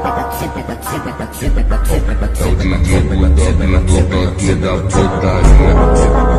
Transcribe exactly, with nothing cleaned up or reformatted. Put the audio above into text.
É o D J Bulldog na toca aqui da putaria.